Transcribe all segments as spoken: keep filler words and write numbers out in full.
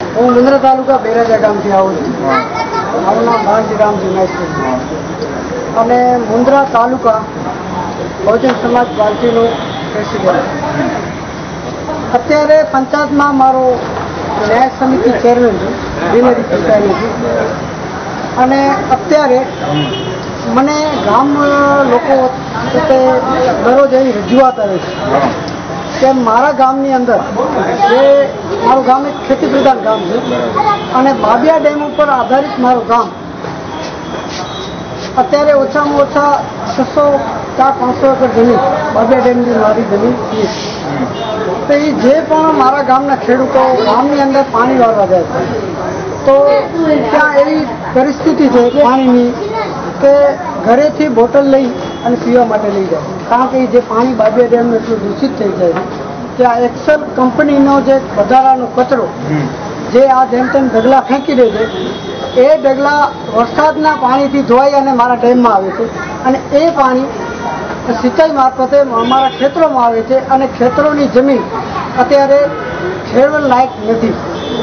હું મુંદ્રા તાલુકા બેરાજા ગામથી આવું છું. મારું નામ ભાણજીરામ દિનેશ છે અને મુંદ્રા તાલુકા બહુજન સમાજ પાર્ટીનું પ્રેસિડેન્ટ. અત્યારે પંચાયતમાં મારો ન્યાય સમિતિ ચેરમેન છું, બિનહરી ચૂંટાયેલી છું અને અત્યારે મને ગામ લોકો સાથે દરરોજ એવી રજૂઆત આવે છે કે મારા ગામની અંદર જે મારું ગામ એક ખેતી પ્રધાન ગામ છે અને બાબિયા ડેમ ઉપર આધારિત મારું ગામ અત્યારે ઓછામાં ઓછા છસો ચાર પાંચસો એકર જમીન બાબિયા ડેમની મારી જમીન છે. તો એ જે પણ મારા ગામના ખેડૂતો ગામની અંદર પાણી વાળવા જાય છે તો ત્યાં એવી પરિસ્થિતિ છે પાણીની કે ઘરેથી બોટલ લઈ અને પીવા માટે લઈ જાય, કારણ કે જે પાણી બાબિયા ડેમનું એટલું દૂષિત થઈ જાય છે કે આ એક્સેલ કંપનીનો જે વધારાનો કચરો જે આ જેમ તેમ ઢગલા ફેંકી દે છે એ ઢગલા વરસાદના પાણીથી ધોવાઈ અને મારા ડેમમાં આવે છે અને એ પાણી સિંચાઈ મારફતે અમારા ખેતરોમાં આવે છે અને ખેતરોની જમીન અત્યારે ખેડવણ લાયક નથી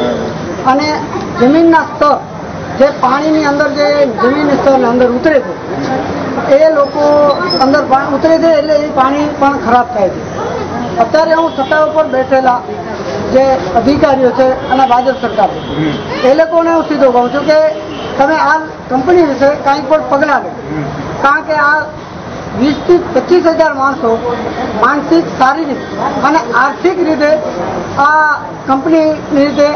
અને જમીનના સ્તર જે પાણીની અંદર જે જમીન સ્તરની અંદર ઉતરે છે એ લોકો અંદર ઉતરે છે એટલે એ પાણી પણ ખરાબ થાય છે. અત્યારે હું સત્તા ઉપર બેઠેલા જે અધિકારીઓ છે અને ભાજપ સરકાર છે એ લોકોને હું સીધો કહું છું કે તમે આ કંપની વિશે કાંઈ પણ પગલાં લો, કારણ કે આ વીસથી પચીસ હજાર માણસો માનસિક, શારીરિક અને આર્થિક રીતે આ કંપનીની રીતે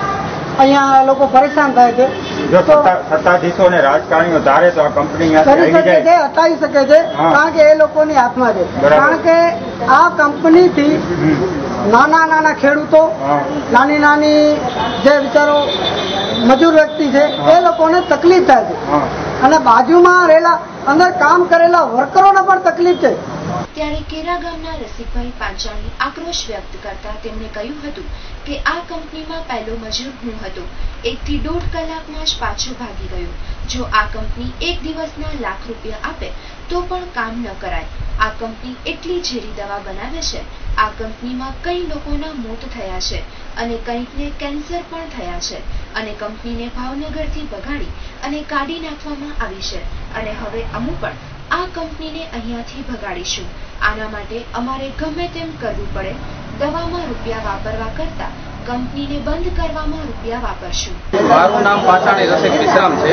અહીંયા લોકો પરેશાન થાય છે. જો સત્તાધીશો અને રાજકારણીઓ ધારે તો આ કંપની કરી શકે છે, હટાવી શકે છે, કારણ કે એ લોકોની હાથમાં છે. કારણ કે આ કંપનીથી નાના નાના ખેડૂતો, નાની નાની જે બિચારો મજૂર વ્યક્તિ છે એ લોકોને તકલીફ થાય છે અને બાજુમાં રહેલા અંદર કામ કરેલા વર્કરોને પણ તકલીફ છે. ત્યારે કેરા ગામના રસિકભાઈ પાંચાણી આક્રોશ વ્યક્ત કરતા તેમણે કહ્યું હતું કે આ કંપનીમાં પહેલો મજૂર હું હતો, એક થી દોઢ કલાકમાં જ પાછો ભાગી ગયો. જો આ કંપની એક દિવસના લાખ રૂપિયા આપે તો પણ કામ ન કરાય. આ કંપની એટલી ઝેરી દવા બનાવે છે. આ કંપનીમાં કઈ લોકોના મોત થયા છે અને કંઈકને કેન્સર પણ થયા છે અને કંપનીને ભાવનગરથી ભગાડી અને કાઢી નાખવામાં આવી છે અને હવે અમે પણ આ કંપનીને અહીંયાથી ભગાડીશું. આના માટે અમારે ગમે તેમ કરવું પડે, દવામાં રૂપિયા વાપરવા કરતા કંપનીને બંધ કરવામાં રૂપિયા વાપરશું. મારું નામ પાંચાણી રસિક વિશ્રામ છે.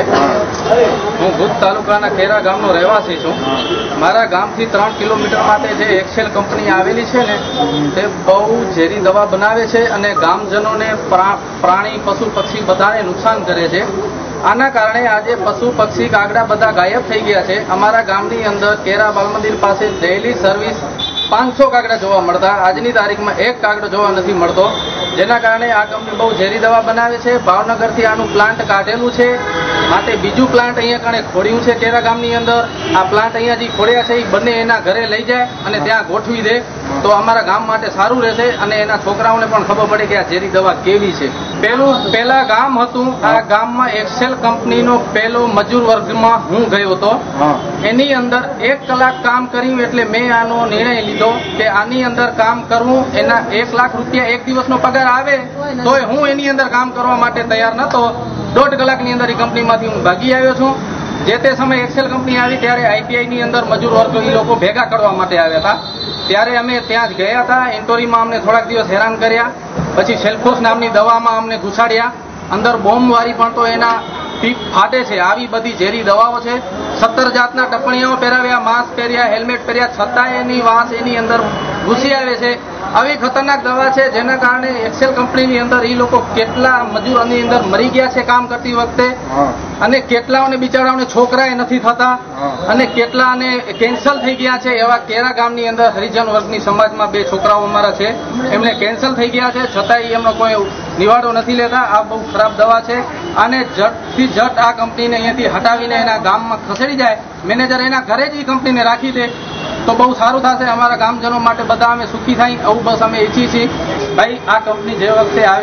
હું ભુજ તાલુકાના કેરા ગામનો રહેવાસી છું. મારા ગામથી ત્રણ કિલોમીટર માટે જે એક્સેલ કંપની આવેલી છે ને તે બહુ ઝેરી દવા બનાવે છે અને ગામજનોને પ્રાણી, પશુ, પક્ષી બધાને નુકસાન કરે છે. આના કારણે આજે પશુ, પક્ષી, કાગડા બધા ગાયબ થઈ ગયા છે. અમારા ગામની અંદર કેરા બાલ મંદિર પાસે ડેઇલી સર્વિસ પાંચસો કાગડા જોવા મળતા, આજની તારીખમાં એક કાગડો જોવા નથી મળતો, જેના કારણે આ કંપની બહુ ઝેરી દવા બનાવે છે. ભાવનગરથી આનું પ્લાન્ટ કાઢેલું છે, માટે બીજું પ્લાન્ટ અહીંયા કણે ખોડ્યું છે કેરા ગામની અંદર. આ પ્લાન્ટ અહીંયા જે ખોડ્યા છે એ બંને એના ઘરે લઈ જાય અને ત્યાં ગોઠવી દે તો અમારા ગામ માટે સારું રહેશે અને એના છોકરાઓને પણ ખબર પડે કે આ ઝેરી દવા કેવી છે. પેલું પહેલા ગામ હતું, આ ગામમાં એક્સેલ કંપનીનો પહેલો મજૂર વર્ગમાં હું ગયો હતો. એની અંદર એક કલાક કામ કર્યું એટલે મેં આનો નિર્ણય લીધો કે આની અંદર કામ કરવું. એના એક લાખ રૂપિયા એક દિવસનો પગાર આવે તોય હું એની અંદર કામ કરવા માટે તૈયાર નતો. દોઢ કલાકની અંદર એ કંપનીમાંથી હું ભાગી આવ્યો છું. જે તે સમયે એક્સેલ કંપની આવી ત્યારે આઈટીઆઈ ની અંદર મજૂર વર્ગ એ લોકો ભેગા કરવા માટે આવ્યા હતા. ત્યારે અમે ત્યાં જ ગયા હતા. એન્ટોરીમાં અમને થોડાક દિવસ હેરાન કર્યા. પછી સેલ્ફોસ નામની દવામાં અમને ઘુસાડ્યા. અંદર બોમ્બ વાળી પણ તો એના પીપ ફાટે છે. આવી બધી ઝેરી દવાઓ છે. સત્તર જાતના ટપણીઓ પહેરાવ્યા, માસ્ક પહેર્યા, હેલ્મેટ પહેર્યા, છતાં એની વાસ એની અંદર ઘૂસી આવે છે. આવી ખતરનાક દવા છે જેના કારણે એક્સેલ કંપનીની અંદર એ લોકો કેટલા મજૂરોની અંદર મરી ગયા છે કામ કરતી વખતે અને કેટલાઓને બિચારાઓને છોકરાએ નથી થતા અને કેટલાને કેન્સલ થઈ ગયા છે. એવા કેરા ગામની અંદર હરિજન વર્ગની સમાજમાં બે છોકરાઓ અમારા છે, એમને કેન્સલ થઈ ગયા છે, છતાંય એમનો કોઈ નિવાડો નથી લેતા. આ બહુ ખરાબ દવા છે અને ઝટથી ઝટ આ કંપનીને અહીંયાથી હટાવીને એના ગામમાં ખસેડી જાય. મેનેજર એના ઘરે જ એ કંપનીને રાખી દે તો બહુ સારું થશે. અમારા ગામજનો માટે બધા અમે સુખી થાય આવું બસ અમે ઈચ્છીએ છીએ. ભાઈ આ કંપની જે વખતે આવી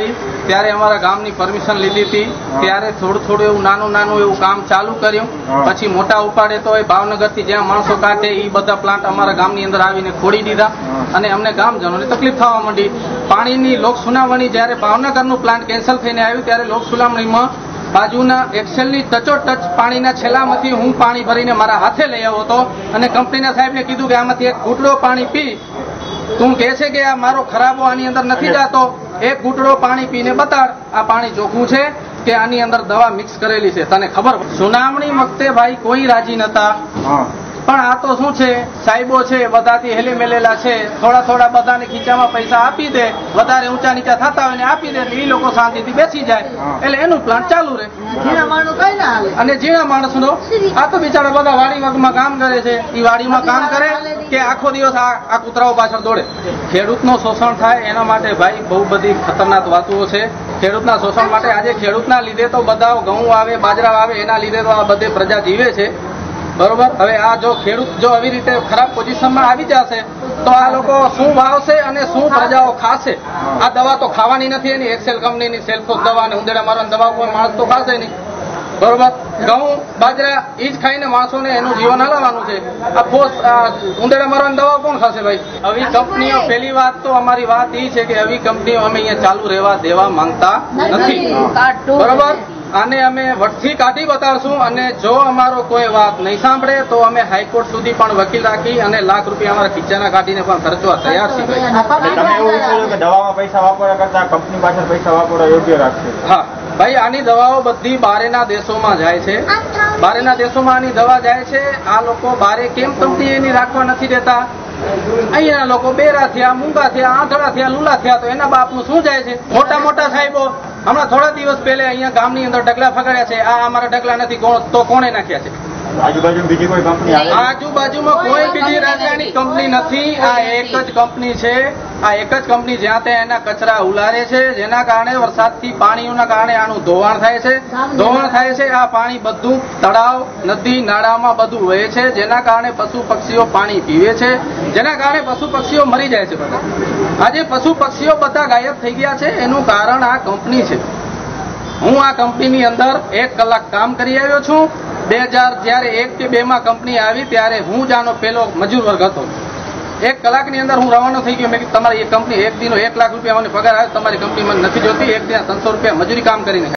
ત્યારે અમારા ગામની પરમિશન લીધી હતી, ત્યારે થોડું થોડું એવું નાનું નાનું એવું કામ ચાલુ કર્યું. પછી મોટા ઉપાડે તો એ ભાવનગરથી જ્યાં માણસો કાઢે એ બધા પ્લાન્ટ અમારા ગામની અંદર આવીને ખોડી દીધા અને અમને ગામજનોને તકલીફ થવા માંડી. પાણીની લોક સુનાવણી જ્યારે ભાવનગરનું પ્લાન્ટ કેન્સલ થઈને આવ્યું ત્યારે લોક સુનાવણીમાં બાજુના એક્સેલની ટચો ટચ પાણીના છેલ્લામાંથી હું પાણી ભરીને મારા હાથે લઈ આવ્યો હતો અને કંપનીના સાહેબને કીધું કે આમાંથી એક ઘૂંટડો પાણી પી. તું કહે છે કે આ મારો ખરાબો આની અંદર નથી જતો, એક ઘૂંટડો પાણી પીને બતાડ આ પાણી ચોખ્ખું છે કે આની અંદર દવા મિક્સ કરેલી છે. તને ખબર સુનાવણી વખતે ભાઈ કોઈ રાજી નતા, પણ આ તો શું છે સાહેબો છે બધાથી હેલે મેલેલા છે, થોડા થોડા બધાને ખીચામાં પૈસા આપી દે, વધારે ઊંચા નીચા થતા હોય ને આપી દે એટલે એ લોકો શાંતિથી બેસી જાય એટલે એનું પ્લાન્ટ ચાલુ રહે. અને ઝીણા માણસનો આ તો બિચારા બધા વાડી વર્ગમાં કામ કરે છે, એ વાડીમાં કામ કરે કે આખો દિવસ આ કૂતરાઓ પાછળ દોડે. ખેડૂતનું શોષણ થાય એના માટે ભાઈ બહુ બધી ખતરનાક વાતો છે. ખેડૂતના શોષણ માટે આજે ખેડૂતના લીધે તો બધા ઘઉં આવે બાજરા આવે એના લીધે તો આ બધે પ્રજા જીવે છે, બરોબર. હવે આ જો ખેડૂત જો આવી રીતે ખરાબ પોઝિશનમાં આવી જશે તો આ લોકો શું વાવશે અને શું પ્રજાઓ ખાશે? આ દવા તો ખાવાની નથી, એની એક્સેલ કંપનીની સેલ્ફોસ દવા અને ઉંદેડા મારવાની દવા કોઈ માણસ તો ખાશે નહીં, બરોબર. ઘઉં બાજરા એ જ ખાઈને માણસોને એનું જીવન હલાવવાનું છે. આ ફોસ ઉંદેડા મારવાની દવા કોણ ખાશે ભાઈ? આવી કંપનીઓ, પહેલી વાત તો અમારી વાત એ છે કે આવી કંપનીઓ અમે અહીંયા ચાલુ રહેવા દેવા માંગતા નથી, બરોબર. આને અમે વટથી કાઢી બતાવશું અને જો અમારો કોઈ વાત નહીં સાંભળે તો અમે હાઈકોર્ટ સુધી પણ વકીલ રાખી અને લાખ રૂપિયા અમારા ખીચાના કાઢીને પણ ખર્ચવા તૈયાર છીએ. તમે એવું વિચાર્યું કે દવામાં પૈસા વાપરવા કરતા કંપની પાછળ પૈસા વાપરવા યોગ્ય રાખશે? હા ભાઈ, આની દવાઓ બધી બહારના દેશોમાં જાય છે, બહારના દેશોમાં આની દવા જાય છે. આ લોકો બહારે કેમ કંપની એની રાખવા નથી દેતા? અહીંયા લોકો બેરા થયા, મૂંગા થયા, આંધળા થયા, લુલા થયા તો એના બાપનું શું જાય છે? મોટા મોટા સાહેબો હમણાં થોડા દિવસ પહેલા અહીંયા ગામની અંદર ઢગલા ફગાડ્યા છે, આ અમારા ઢગલા નથી તો કોણે નાખ્યા છે? આજુબાજુ બીજી કોઈ કંપની? આજુબાજુમાં કોઈ બીજી રાસાયણિક કંપની નથી, આ એક જ કંપની છે. આ એક જ કંપની જ્યાં ત્યાં એના કચરા ઉલારે છે, જેના કારણે વરસાદથી પાણીઓના કારણે આનું ધોવાણ થાય છે. ધોવાણ થાય છે, આ પાણી બધું તળાવ નદી નાળામાં બધું વહે છે, જેના કારણે પશુ પક્ષીઓ પાણી પીવે છે, જેના કારણે પશુ પક્ષીઓ મરી જાય છે બધા. આજે પશુ પક્ષીઓ બધા ગાયબ થઈ ગયા છે, એનું કારણ આ કંપની છે. હું આ કંપનીની અંદર એક કલાક કામ કરી આવ્યો છું. બે હજાર જયારે એક કે બે માં કંપની આવી ત્યારે હું જ આનો પેલો મજૂર વર્ગ હતો. એક કલાકની અંદર હું રવાનો થઈ ગયો. મેં કીધું તમારી એક કંપની એક દિનો એક લાખ રૂપિયા મને પગાર આવે, તમારી કંપની મને નથી જોતી, એક દિન ત્રણસો રૂપિયા મજૂરી કામ કરીને